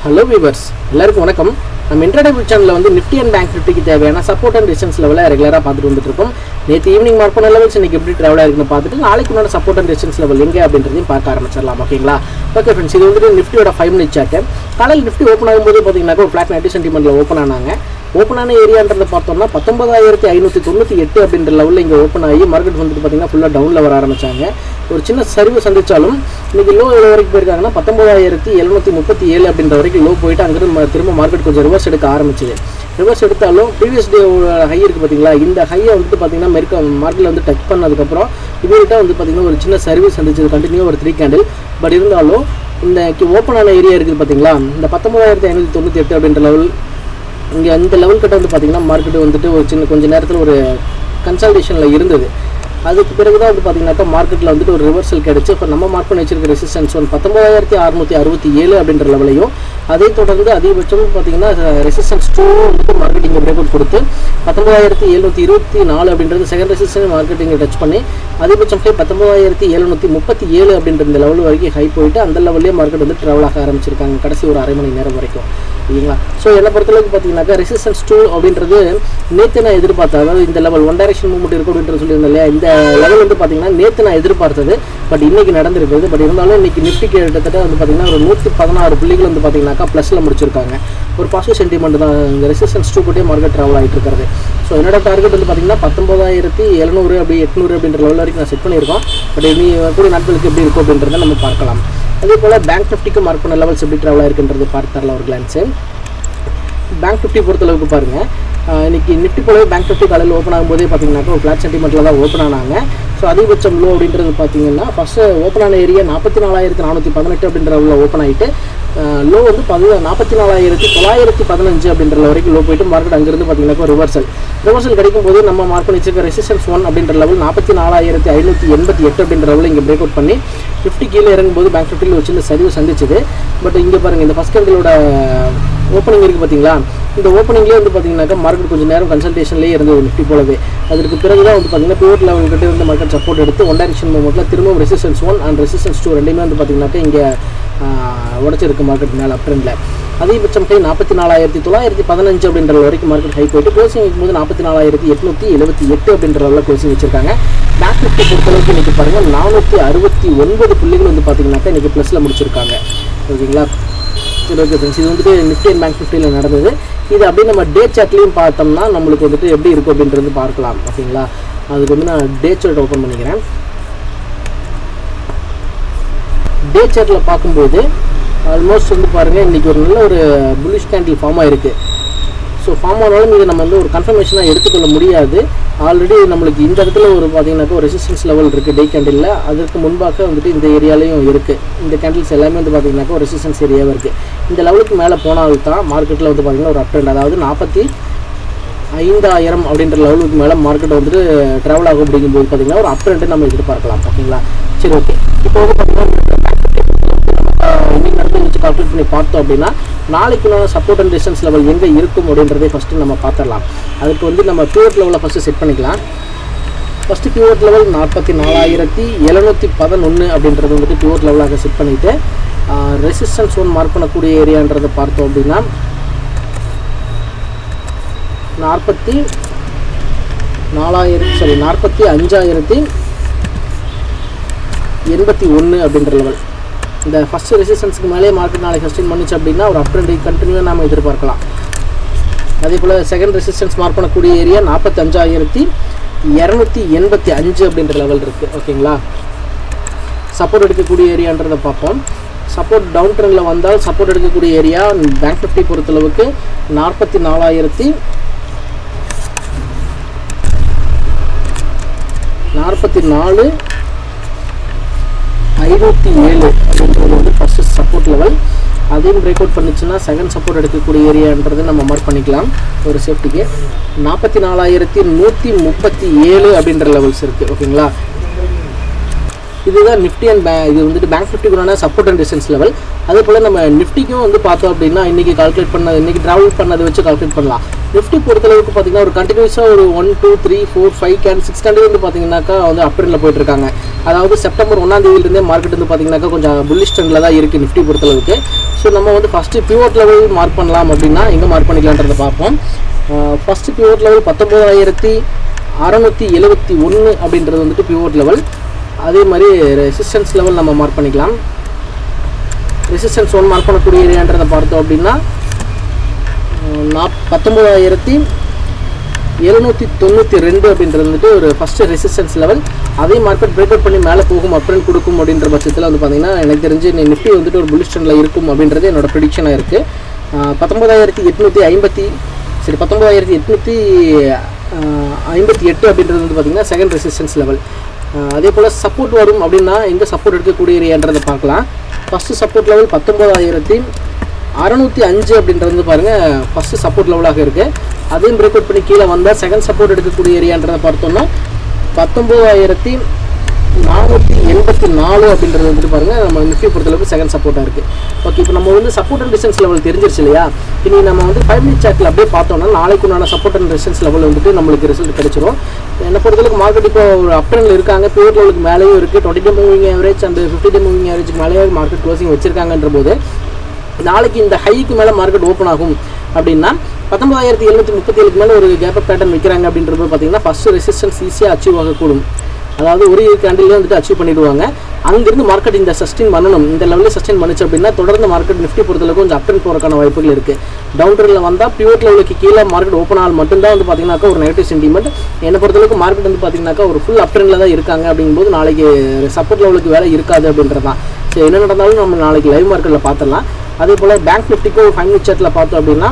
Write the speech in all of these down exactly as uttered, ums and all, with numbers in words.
Hello viewers, எல்லாருக்கும் வணக்கம். நம்ம இன்ட்ராடே சேனல்ல வந்து நிஃப்டி அண்ட் பேங்க் நிஃப்டிக்கு தேவையான சப்போர்ட் அண்ட் ரெசிஸ்டன்ஸ் லெவலை ரெகுலரா பார்த்துட்டு வந்துட்டு இருக்கோம். நேத்து ஈவினிங் மார்க் பண்ண லெவல்ஸ் இன்னைக்கு எப்படி டிராவல் ஆயிருக்குன்னு பார்த்துட்டு நாளைக்கு உண்டான சப்போர்ட் அண்ட் ரெசிஸ்டன்ஸ் லெவல் எங்க அப்படின்றதையும் பார்க்க ஆரம்பிச்சிடலாம். ஓகேங்களா? ஓகே ஃப்ரெண்ட்ஸ், இது வந்து நிஃப்டியோட ஃபைவ் மினிட் சார்ட். காலையில் நிஃப்டி ஓப்பன் ஆகும்போது பார்த்தீங்கன்னா ஒரு ஃபிளாட் நைன்டி சென்டிமெண்ட்ல ஓப்பன் ஆனாங்க. ஓப்பன் ஆன ஏரியான்றதை பார்த்தோம்னா பத்தொன்பதாயிரத்தி ஐநூற்றி தொண்ணூற்றி எட்டு அப்படின்ற லெவலில் இங்கே ஓப்பன் ஆகி மார்க்கெட் வந்துட்டு பார்த்தீங்கன்னா ஃபுல்லாக டவுனில் வர ஆரம்பிச்சாங்க. ஒரு சின்ன சரிவு சந்திச்சாலும் இன்னைக்கு லோ எவ்வளோ வரைக்கும் போயிருக்காங்கன்னா பத்தொன்பதாயிரத்தி எழுநூற்றி முப்பத்தி ஏழு அப்படின்ற வரைக்கும் லோ போயிட்டு அங்கிருந்து திரும்ப மார்க்கெட் கொஞ்சம் ரிவர்ஸ் எடுக்க ஆரம்பிச்சுது. ரிவர்ஸ் எடுத்தாலும் ப்ரீவியஸ் டே ஹை இருக்குது பார்த்தீங்களா, இந்த ஹையை வந்துட்டு பார்த்தீங்கன்னா மெருக்க மார்க்கெட்டில் வந்து டச் பண்ணதுக்கப்புறம் இமீடியட்டாக வந்து பார்த்தீங்கன்னா ஒரு சின்ன சர்வீஸ் சந்திச்சது கண்டினியூ ஒரு த்ரீ கேண்டில். பட் இருந்தாலும் இந்த ஓப்பன் ஆன ஏரியா இருக்குது பார்த்தீங்களா, இந்த பத்தொன்பதாயிரத்தி ஐநூற்றி தொண்ணூற்றி எட்டு அப்படின்ற லெவல் இங்கே அந்த லெவல் கிட்ட வந்து பார்த்திங்கன்னா மார்க்கெட்டு வந்துட்டு ஒரு சின்ன கொஞ்சம் நேரத்தில் ஒரு கன்சல்டேஷனில் இருந்தது. அதுக்கு பிறகு தான் வந்து பார்த்திங்கனாக்கா மார்க்கெட்டில் வந்துட்டு ஒரு ரிவர்சல் கிடச்சி இப்போ நம்ம மார்க் பண்ணி வச்சிருக்க ரெசிஸ்டன்ஸ் ஒன் பத்தொம்பதாயிரத்தி அறுநூற்றி அறுபத்தி ஏழு அப்படின்ற லெவலையும் அதை தொடர்ந்து அதிகபட்சம் பார்த்திங்கன்னா ரெசிஸ்டன்ஸ் டூ வந்துட்டு மார்க்கெட்டிங் பிரேக் அவுட் கொடுத்து பத்தொம்பதாயிரத்தி எழுநூற்றி இருபத்தி நாலு அப்படின்றது செகண்ட் ரெசிஸ்டன்ஸ் மார்க்கெட்டிங்கை டச் பண்ணி அதிகபட்சம் ஹை பத்தொம்பதாயிரத்தி எழுநூற்றி முப்பத்தி ஏழு அப்படின்ற இந்த லெவல் வரைக்கும் ஹை போயிட்டு அந்த லெவல்லே மார்க்கெட் வந்து ட்ராவல் ஆக ஆரம்பிச்சிருக்காங்க கடைசி ஒரு அரை மணி நேரம் வரைக்கும். சரிங்களா? ஸோ என்னை பொறுத்தளவுக்கு பார்த்தீங்கன்னாக்கா ரெசிஸ்டன்ஸ் டூ அப்படின்றது நேற்று நான் எதிர்பார்த்தேன். அதாவது இந்த லெவல் ஒன் டைரக்ஷன் மூவ்மெண்ட் இருக்கும் அப்படின்றது சொல்லியிருந்தேன் இல்லையா, இந்த லெவல் வந்து பார்த்தீங்கன்னா நேற்று நான் எதிர்பார்த்தது. பட் இன்னைக்கு நடந்திருக்குது. பட் இருந்தாலும் இன்னைக்கு நிஃப்டி கிட்டத்தட்ட வந்து பார்த்தீங்கன்னா ஒரு நூற்றி பதினாறு புள்ளிகள் வந்து பார்த்தீங்கன்னாக்கா ப்ளஸில் முடிச்சிருக்காங்க. ஒரு பாசிட்டிவ் சென்டிமெண்ட் தான் இந்த ரெசிஸ்டன்ஸ் டூ கூட்டே மார்க்கெட் ட்ராவல் ஆகிட்டு இருக்கிறது. ஸோ என்னோட டார்கெட் வந்து பார்த்தீங்கன்னா பத்தொம்பதாயிரத்தி எழுநூறு அப்படி எட்நூறு அப்படின்ற லெவல் வரைக்கும் நான் செட் பண்ணியிருக்கோம். பட் இனி கூட நாட்களுக்கு எப்படி இருக்கும் அப்படின்றத நம்ம பார்க்கலாம். அதே போல் பேங்க் நிஃப்டிக்கு மார்க் பண்ண லெவல்ஸ் எப்படி ட்ராவல் ஆயிருக்குன்றது பார்த்து தரலாம் ஒரு கிளான்ஸு. பேங்க் நிஃப்டி பொறுத்தளவுக்கு பாருங்கள், இன்றைக்கி நிஃப்டி போலவே பேங்க் நிஃப்டி காலையில் ஓப்பன் ஆகும்போதே பார்த்தீங்கன்னாக்கா ஒரு ஃப்ளாட் சென்டிமெண்ட்டில் தான் ஓப்பன் ஆனாங்க. ஸோ அதிகபட்சம் லோ அப்படின்றது பார்த்தீங்கன்னா ஃபஸ்ட்டு ஓப்பன் ஆன ஏரியா நாற்பத்தி நாலாயிரத்தி நானூற்றி பதினெட்டு அப்படின்ற உள்ள ஓப்பன் ஆகிட்டு லோ வந்து பதி நாற்பத்தி நாலாயிரத்தி தொள்ளாயிரத்தி பதினஞ்சு அப்படின்ற வரைக்கும் லோ போயிட்டு மார்க்கெட் அங்கேருந்து பார்த்தீங்கன்னாக்கா ரிவர்சல் ரிவர்சல் கிடைக்கும் போது நம்ம மார்க் பண்ணி வச்சிருக்க ரெசிஸ்டன்ஸ் ஒன் அப்படின்ற லெவல் நாற்பத்தி நாலாயிரத்தி ஐநூற்றி எண்பத்தி எட்டு அப்படின்ற லெவலில் இங்கே பிரேக் அவுட் பண்ணி ஃபிஃப்டி கீழே இறங்கும்போது பேங்க் நிஃப்டியில் ஒரு சின்ன சரிவு சந்திச்சுது. பட் இங்கே பாருங்கள், இந்த ஃபஸ்ட் கேண்டிலோட ஓப்பனிங் இருக்குது பார்த்தீங்களா, இந்த ஓப்பனிங்லேயே வந்து பார்த்தீங்கன்னாக்கா மார்க்கெட் கொஞ்சம் நேரம் கன்சல்டேஷன்லேயே இருந்தது நிஃப்டி போலவே. அதற்கு பிறகு தான் வந்து பார்த்தீங்கன்னா பியூர் லெவல் கிட்ட இருந்து மார்க்கெட் சப்போர்ட் எடுத்து ஒன் டைரக்ஷன் மூவ்மெண்ட்டில் திரும்பவும் resistance one and resistance two ரெண்டுமே வந்து பார்த்தீங்கன்னாக்கா இங்கே உடச்சிருக்கு மார்க்கெட் மேலே அப் ட்ரெண்டில். அதிகபட்சம் ஹை நாற்பத்தி நாலாயிரத்தி தொள்ளாயிரத்தி பதினஞ்சு அப்படின்ற வரைக்கும் மார்க்கெட் ஹை போயிட்டு க்ளோசிங் வைக்கும்போது நாற்பத்தி நாலாயிரத்தி எட்நூற்றி எழுபத்தி எட்டு அப்படின்ற லெவலில் க்ளோசிங் வச்சிருக்காங்க. பேங்க் நிஃப்டி பொறுத்தளவுக்கு இன்றைக்கி பாருங்கள் நானூற்றி அறுபத்தி ஒன்பது புள்ளிகள் வந்து பார்த்தீங்கன்னாக்கா இன்றைக்கி ப்ளஸில் முடிச்சிருக்காங்க. ஓகேங்களா? சரி, ஓகே ஃப்ரெண்ட்ஸ், இது வந்துட்டு நிஃப்டி அண்ட் பேங்க் நிஃப்டியில் நடந்தது. இது அப்படியே நம்ம டே சார்ட்லேயும் பார்த்தோம்னா நம்மளுக்கு வந்துட்டு எப்படி இருக்கும் அப்படின்றது பார்க்கலாம். ஓகேங்களா? அதுக்கு வந்து நான் டே சார்ட் ஓப்பன் பண்ணிக்கிறேன். டே சார்ட்டில் பார்க்கும்போது ஆல்மோஸ்ட் வந்து பாருங்கள் இன்றைக்கி ஒரு நல்ல ஒரு புல்லிஷ் கேண்டில் ஃபார்ம் ஆகிருக்கு. ஸோ ஃபார்ம் ஆனாலும் இதை நம்ம வந்து ஒரு கன்ஃபர்மேஷனாக எடுத்துக்கொள்ள முடியாது. ஆல்ரெடி நம்மளுக்கு இந்த இடத்துல ஒரு பார்த்தீங்கன்னாக்கா ஒரு ரெசிஸ்டன்ஸ் லெவல் இருக்குது டே கேண்டிலில். அதற்கு முன்பாக வந்துட்டு இந்த ஏரியாலையும் இருக்குது. இந்த கேண்டில்ஸ் எல்லாமே வந்து பார்த்தீங்கன்னாக்கா ஒரு ரெசிஸ்டன்ஸ் ஏரியாவும் இருக்குது. இந்த லெவலுக்கு மேலே போனால் தான் மார்க்கெட்டில் வந்து பார்த்திங்கன்னா ஒரு அப் ட்ரெண்ட், அதாவது நாற்பத்தி ஐந்தாயிரம் அப்படின்ற லெவலுக்கு மேலே மார்க்கெட் வந்துட்டு ட்ராவல் ஆகும் அப்படிங்கும்போது பார்த்தீங்கன்னா ஒரு அப் ட்ரெண்ட் நம்ம எதிர்பார்க்கலாம். ஓகேங்களா? சரி, ஓகே. இப்போ வந்து பார்த்தீங்கன்னா இன்னைக்கு நடந்து வச்சு கால்குலேட் பண்ணி பார்த்தோம் அப்படின்னா நாளைக்கு சப்போர்ட் அண்ட் ரெசிஸ்டன்ஸ் லெவல் எங்கே இருக்கும் அப்படின்றதை ஃபஸ்ட்டு நம்ம பார்த்துடலாம். அதுக்கு வந்து நம்ம பியூர் லெவலில் ஃபஸ்ட்டு செட் பண்ணிக்கலாம். ஃபஸ்ட்டு பியூர் லெவல் நாற்பத்தி நாலாயிரத்தி எழுநூற்றி பதினொன்று அப்படின்றது வந்துட்டு பியூர் லெவலாக செட் பண்ணிவிட்டு ரெசிஸ்டன்ஸ் ஒன் மார்க் பண்ணக்கூடிய ஏரியான்றதை பார்த்தோம் அப்படின்னா நாற்பத்தி நாலாயிரத்தி சாரி நாற்பத்தி அஞ்சாயிரத்தி எண்பத்தி ஒன்று அப்படின்ற லெவல். இந்த ஃபஸ்ட்டு ரெசிஸ்டன்ஸுக்கு மேலே மார்க்கெட் நாளைக்கு சஸ்டெயின் பண்ணிச்சு அப்படின்னா ஒரு அப் ட்ரெண்ட் கண்டினியூவாக நம்ம எதிர்பார்க்கலாம். அதே போல் செகண்ட் ரெசிஸ்டன்ஸ் மார்க் பண்ணக்கூடிய ஏரியா நாற்பத்தி அஞ்சாயிரத்தி இரநூத்தி எண்பத்தி அஞ்சு அப்படின்ற லெவல் இருக்குது. ஓகேங்களா? சப்போர்ட் எடுக்கக்கூடிய ஏரியான்றதை பார்ப்போம். சப்போர்ட் டவுன் ட்ரெண்டில் வந்தால் சப்போர்ட் எடுக்கக்கூடிய ஏரியா பேங்க் நிஃப்டி பொறுத்தளவுக்கு நாற்பத்தி நாலாயிரத்தி நாற்பத்தி நாலு ஐநூற்றி ஏழு அப்படின்றது வந்து ஃபஸ்ட்டு சப்போர்ட் லெவல். அதையும் பிரேக் அவுட் பண்ணிச்சுன்னா செகண்ட் சப்போர்ட் எடுக்கக்கூடிய ஏரியான்றது நம்ம மார்க் பண்ணிக்கலாம் ஒரு சேஃப்டிக்கு. நாற்பத்தி நாலாயிரத்தி நூற்றி முப்பத்தி ஏழு அப்படின்ற லெவல்ஸ் இருக்குது. ஓகேங்களா? இதுதான் நிஃப்டி அண்ட் பே இது வந்துட்டு பேங்க் நிஃப்டிக்குறான சப்போர்ட் அண்ட் ரெசிஸ்டன்ஸ் லெவல். அதே போல் நம்ம நிஃப்டிக்கும் வந்து பார்த்தோம் அப்படின்னா இன்றைக்கி கால்குலேட் பண்ணது இன்றைக்கி ட்ராவல் பண்ணதை வச்சு கால்குலேட் பண்ணலாம். நிஃப்டி பொறுத்தளவுக்கு பார்த்தீங்கன்னா ஒரு கண்டினியூஸாக ஒரு one two three four five கேன் சிக்ஸ் ஹண்ட்ரட் வந்து பார்த்தீங்கன்னாக்கா வந்து அப்ட்ரெண்டில் போயிட்டு இருக்காங்க. அதாவது செப்டம்பர் ஒன்றாம் தேதியிலிருந்தே மார்க்கெட் வந்து பார்த்தீங்கன்னாக்கா கொஞ்சம் புல்லிஷ் ட்ரெண்டில் தான் இருக்குது நிஃப்டி பொறுத்தளவுக்கு. ஸோ நம்ம வந்து ஃபஸ்ட்டு பிவோட் லெவல் மார்க் பண்ணலாம் அப்படின்னா எங்கே மார்க் பண்ணிக்கலான்றதை பார்ப்போம். ஃபஸ்ட்டு பிவோட் லெவல் பத்தொம்போதாயிரத்தி அறநூற்றி எழுபத்தி ஒன்று அப்படின்றது வந்துட்டு பிவோட் லெவல். அதே மாதிரி ரெசிஸ்டன்ஸ் லெவல் நம்ம மார்க் பண்ணிக்கலாம். ரெசிஸ்டன்ஸ் ஒன் மார்க் பண்ணக்கூடிய ஏரியான்றதை பார்த்தோம் அப்படின்னா நாப் பத்தொம்போதாயிரத்தி எழுநூற்றி தொண்ணூற்றி ரெண்டு அப்படின்றது வந்துட்டு ஒரு ஃபஸ்ட்டு ரெசிஸ்டன்ஸ் லெவல். அதே மார்க்கெட் பிரேக் அவுட் பண்ணி மேலே போகும் அப்ட்ரெண்ட் கொடுக்கும் அப்படின்ற பட்சத்தில் வந்து பார்த்திங்கன்னா எனக்கு தெரிஞ்சு நிஃப்டி வந்துட்டு ஒரு புல்லிஷ் ட்ரெண்டில் இருக்கும் அப்படின்றது என்னோட ப்ரெடிக்ஷனாக இருக்குது. பத்தொம்போதாயிரத்தி எட்நூற்றி ஐம்பத்தி சரி பத்தொம்போதாயிரத்தி எட்நூற்றி ஐம்பத்தி எட்டு அப்படின்றது வந்து பார்த்திங்கன்னா செகண்ட் ரெசிஸ்டன்ஸ் லெவல். அதே போல் சப்போர்ட் வரும் அப்படின்னா எங்கே சப்போர்ட் எடுக்கக்கூடிய ஏரியான்றதை பார்க்கலாம். ஃபஸ்ட்டு சப்போர்ட் லெவல் பத்தொம்போதாயிரத்தி அறநூற்றி அஞ்சு அப்படின்றது வந்து பாருங்கள் ஃபஸ்ட்டு சப்போர்ட் லெவலாக இருக்குது. அதையும் பிரேக் அவுட் பண்ணி கீழே வந்தால் செகண்ட் சப்போர்ட் எடுக்கக்கூடிய ஏரியான்றதை பார்த்தோம்னா பத்தொம்போதாயிரத்தி நானூற்றி எண்பத்தி நாலு அப்படின்றது வந்துட்டு பாருங்கள் நம்ம நிஃப்டி பொறுத்தளவுக்கு செகண்ட் சப்போர்ட்டாக இருக்குது. ஓகே, இப்போ நம்ம வந்து சப்போர்ட் அண்ட் ரெசிஸ்டன்ஸ் லெவல் தெரிஞ்சிருச்சு இல்லையா. இனி நம்ம வந்து ஃபைவ் மினிட் சார்ட்டில் அப்படியே பார்த்தோம்னா நாளைக்கு உண்டான சப்போர்ட் அண்ட் ரெசிஸ்டன்ஸ் லெவல் வந்துட்டு நம்மளுக்கு ரிசல்ட் கிடைச்சிரும். என்னை பொறுத்தளவுக்கு மார்க்கெட் இப்போ ஒரு அப் ட்ரெண்டில் இருக்காங்க. பியூர் லெவலுக்கு மேலேயும் இருக்குது. Twenty day moving average and fifty day moving ஆவரேஜுக்கு மேலேயே மார்க்கெட் க்ளோசிங் வச்சிருக்காங்கன்ற போது நாளைக்கு இந்த ஹைக்கு மேலே மார்க்கெட் ஓப்பன் ஆகும் அப்படின்னா பத்தொன்பதாயிரத்தி எழுநூற்றி முப்பத்தி ஏழுக்கு மேலே ஒரு கேப் அப் பேட்டர்ன் வைக்கிறாங்க அப்படின்றது பார்த்தீங்கன்னா ஃபஸ்ட்டு ரெசிஸ்டன்ஸ் ஈஸியாக அச்சீவ் ஆகக்கூடும். அதாவது ஒரு கேண்டிலே வந்துட்டு அச்சீவ் பண்ணிடுவாங்க. அங்கிருந்து மார்க்கெட் இந்த சஸ்டெயின் பண்ணணும், இந்த லெவலில் சஸ்டெயின் பண்ணிச்சு அப்படின்னா தொடர்ந்து மார்க்கெட் நிஃப்டி பொறுத்தளவுக்கு கொஞ்சம் அப் ட்ரெண்ட் போகிறக்கான வாய்ப்புகள் இருக்குது. டவுன் ட்ரெண்டில் வந்தால் பியூர் லெவலுக்கு கீழே மார்க்கெட் ஓப்பன் ஆல் மட்டும்தான் வந்து பார்த்தீங்கன்னாக்கா ஒரு நெகட்டிவ் சென்டிமெண்ட். என்னை பொறுத்தளவுக்கு மார்க்கெட் வந்து பார்த்தீங்கன்னாக்கா ஒரு ஃபுல் அப் ட்ரெண்டில் தான் இருக்காங்க. அப்படிங்கும்போது நாளைக்கு சப்போர்ட் லெவலுக்கு வேலை இருக்காது அப்படின்றது தான். ஸோ என்ன நடந்தாலும் நம்ம நாளைக்கு லைவ் மார்க்கெட்டில் பார்த்துடலாம். அதே போல் பேங்க் நிஃப்டிக்கும் ஃபைவ் மினிட் சார்ட்டில் பார்த்தோம் அப்படின்னா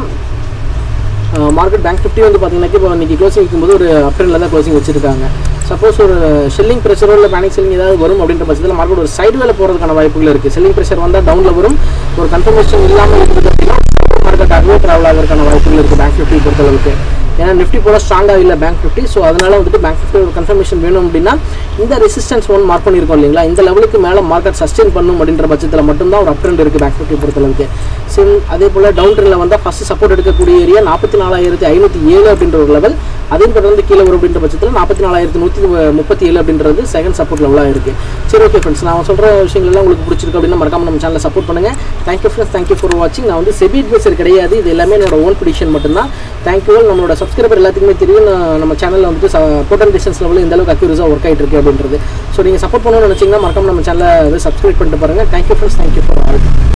மார்க்கெட் பேங்க் நிஃப்டி வந்து பார்த்தீங்கன்னா இப்போ இன்றைக்கி க்ளோசிங் வைக்கும்போது ஒரு அப் ட்ரெண்டில் தான் க்ளோசிங் வச்சிருக்காங்க. சப்போஸ் ஒரு செல்லிங் ப்ரெஷரோ இல்லை பேனிக் செல்லிங் ஏதாவது வரும் அப்படின்ற பட்சத்தில் மார்க்கெட் ஒரு சைடு வேலை போகிறதுக்கான வாய்ப்புகள் இருக்குது. செல்லிங் ப்ரெஷர் வந்தால் டவுனில் வரும். ஒரு கன்ஃபர்மேஷன் இல்லாமல் இருக்குது அப்படின்னா மார்க்கெட் அகவே ட்ராவல் ஆகிறதுக்கான வாய்ப்புகள் இருக்குது பேங்க் நிஃப்டி பொறுத்தளவுக்கு. ஏன்னா நிஃப்டி போல ஸ்ட்ராங்காக இல்லை பேங்க் நிஃப்டி. ஸோ அதனால் வந்துட்டு பேங்க் நிஃப்டி ஒரு கன்ஃபர்மேஷன் வேணும் அப்படின்னா இந்த ரெசிஸ்டன்ஸ் ஒன் மார்க் பண்ணியிருக்கோம் இல்லைங்களா, இந்த லெவலுக்கு மேலே மார்க்கெட் சஸ்டெயின் பண்ணும் அப்படின்ற பட்சத்தில் மட்டும்தான் ஒரு அப் ட்ரெண்ட் இருக்குது பேங்க் நிஃப்டி பொறுத்தளவுக்கு. சரி, அதே போல் டவுன் ட்ரெண்டில் வந்தால் ஃபஸ்ட்டு சப்போர்ட் எடுக்கக்கூடிய ஏரியா நாற்பத்தி நாலாயிரத்தி ஐநூற்றி ஏழு அப்படின்ற ஒரு லெவல். அதையும் தொடர்ந்து கீழே வரும் அப்படின்ற பட்சத்தில் நாற்பத்தி நாலாயிரத்தி நூற்றி முப்பத்தி ஏழு அப்படின்றது செகண்ட் சப்போர்ட் லெவலாக இருக்குது. சரி, ஓகே ஃப்ரெண்ட்ஸ், நான் சொல்கிற விஷயங்கள்லாம் உங்களுக்கு பிடிச்சிருக்கு அப்படின்னா மறக்காம நம்ம சேனலை சப்போர்ட் பண்ணுங்கள். தேங்க்யூ ஃப்ரெண்ட்ஸ், தேங்க்யூ ஃபார் வாட்சிங். நான் வந்து செபி அட்வைசர் கிடையாது, இது எல்லாமே என்னோட ஓன் ப்ரெடிக்ஷன் மட்டும்தான். தேங்க்யூ. நம்மளோட சப்ஸ்கிரைபர் எல்லாத்துக்குமே தெரியும் நம்ம சேனலில் வந்துட்டு சப்போர்ட் அண்ட் டிஸ்டன்ஸ் லெவலில் இந்த அளவுக்கு அக்யூரஸாக ஒர்க் ஆகிட்டு இருக்கு அப்படின்றது. ஸோ நீங்கள் சப்போர்ட் பண்ணணும்னு நினச்சிங்கன்னா மறக்காம நம்ம சேனலை வந்து சப்ஸ்கிரைப் பண்ணிட்டு பாருங்கள். Thank you friends, thank you for all.